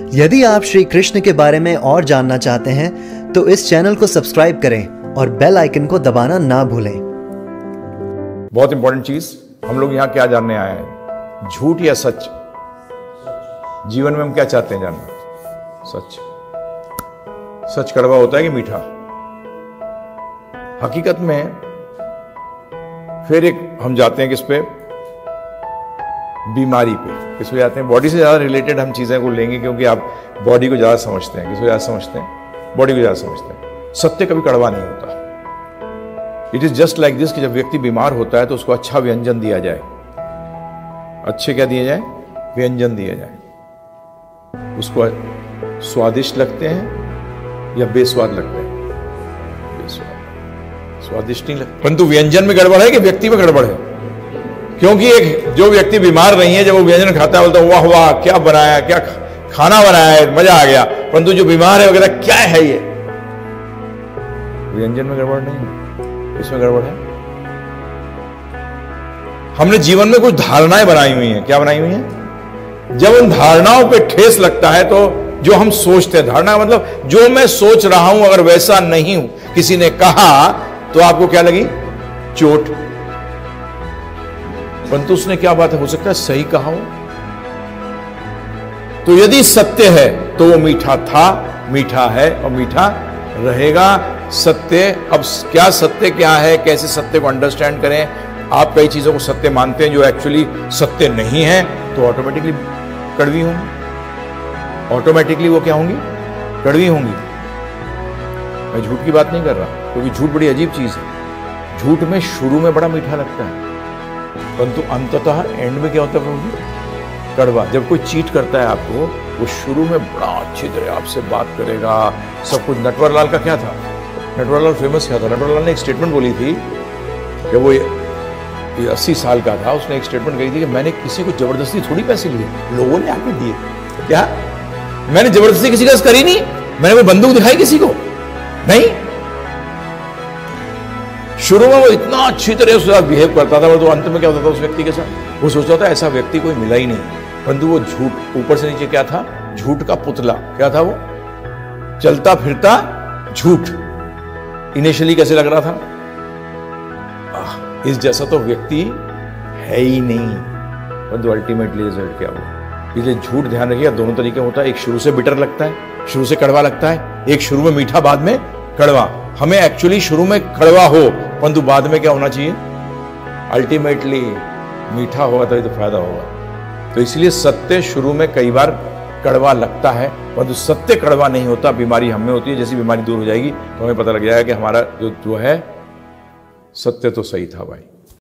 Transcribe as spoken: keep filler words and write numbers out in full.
यदि आप श्री कृष्ण के बारे में और जानना चाहते हैं तो इस चैनल को सब्सक्राइब करें और बेल आइकन को दबाना ना भूलें। बहुत इंपॉर्टेंट चीज, हम लोग यहाँ क्या जानने आए हैं? झूठ या सच? जीवन में हम क्या चाहते हैं जानना? सच। सच कड़वा होता है कि मीठा? हकीकत में फिर एक हम जाते हैं किस पे? बीमारी पे। किस पे जाते हैं? बॉडी से ज्यादा रिलेटेड हम चीजें को लेंगे, क्योंकि आप बॉडी को ज्यादा समझते हैं। किस को ज्यादा समझते हैं? बॉडी को ज्यादा समझते हैं। सत्य कभी कड़वा नहीं होता। It is just like this कि जब व्यक्ति बीमार होता है तो उसको अच्छा व्यंजन दिया जाए। अच्छे क्या दिए जाए? व्यंजन दिया जाए। उसको स्वादिष्ट लगते हैं या बेस्वाद लगते हैं? बेस्वाद। स्वादिष्ट नहीं लगते। परंतु व्यंजन में गड़बड़ है कि व्यक्ति में गड़बड़ है? क्योंकि एक जो व्यक्ति बीमार नहीं है, जब वो व्यंजन खाता है बोलता है वाह वाह क्या बनाया, क्या खाना बनाया है, मजा आ गया। परंतु जो बीमार है वो कहता क्या है ये? व्यंजन में गड़बड़ नहीं, इसमें गड़बड़ है। हमने जीवन में कुछ धारणाएं बनाई हुई हैं। क्या बनाई हुई हैं? जब उन धारणाओं पे ठेस लगता है तो जो हम सोचते हैं, धारणा मतलब जो मैं सोच रहा हूं अगर वैसा नहीं हूं, किसी ने कहा तो आपको क्या लगी? चोट। परंतु उसने क्या बात है, हो सकता है सही कहा हो। तो यदि सत्य है तो वो मीठा था, मीठा है और मीठा रहेगा। सत्य, अब क्या सत्य क्या है, कैसे सत्य को अंडरस्टैंड करें? आप कई चीजों को सत्य मानते हैं जो एक्चुअली सत्य नहीं है, तो ऑटोमेटिकली कड़वी होंगी। ऑटोमेटिकली वो क्या होंगी? कड़वी होंगी। मैं झूठ की बात नहीं कर रहा, क्योंकि झूठ बड़ी अजीब चीज है। झूठ में शुरू में बड़ा मीठा लगता है, परंतु अंततः एंड में क्या होता है? कड़वा। जब कोई चीट करता है आपको, वो शुरू में बड़ा अच्छी तरह आपसे बात करेगा, सब कुछ। नटवरलाल का क्या था? नटवरलाल फेमस क्या था? नटवरलाल ने एक स्टेटमेंट बोली थी कि वो ये अस्सी साल का था। उसने एक स्टेटमेंट कही थी कि मैंने किसी को जबरदस्ती थोड़ी पैसे लिए, लोगों ने आके दिए। क्या? मैंने जबरदस्ती किसी का करी नहीं। मैंने वो बंदूक दिखाई किसी को नहीं। शुरू में वो इतना अच्छी तरह उसके साथ बिहेव करता था, और तो अंत में क्या होता था उस व्यक्ति के साथ? वो सोचता था ऐसा व्यक्ति कोई मिला ही नहीं। परंतु वो झूठ ऊपर से नीचे क्या था? झूठ का पुतला। क्या था वो? चलता फिरता झूठ। इनिशियली कैसे लग रहा था? आह, इस जैसा तो व्यक्ति है ही नहीं, परंतु अल्टीमेटली रिजल्ट क्या हुआ? इसलिए झूठ ध्यान रखिएगा, दोनों तरीके होता है। एक शुरू से बिटर लगता है, शुरू से कड़वा लगता है। एक शुरू में मीठा, बाद में कड़वा। हमें एक्चुअली शुरू में कड़वा हो, परंतु बाद में क्या होना चाहिए? अल्टीमेटली मीठा होगा तभी तो फायदा होगा। तो इसलिए सत्य शुरू में कई बार कड़वा लगता है, परंतु सत्य कड़वा नहीं होता। बीमारी हमें होती है। जैसी बीमारी दूर हो जाएगी तो हमें पता लग जाएगा कि हमारा जो जो है सत्य तो सही था भाई।